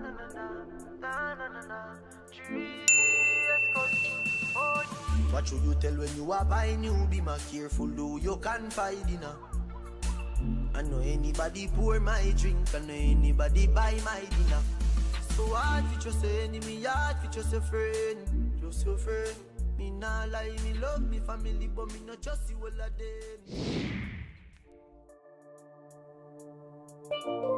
What should you tell when you are buying new? Be more careful, though you confide in her. I know anybody pour my drink, I know anybody buy my dinner. So hard for just an enemy, hard for just a friend. Just your friend. Me nah lie, me love me family, but me not just see all of them.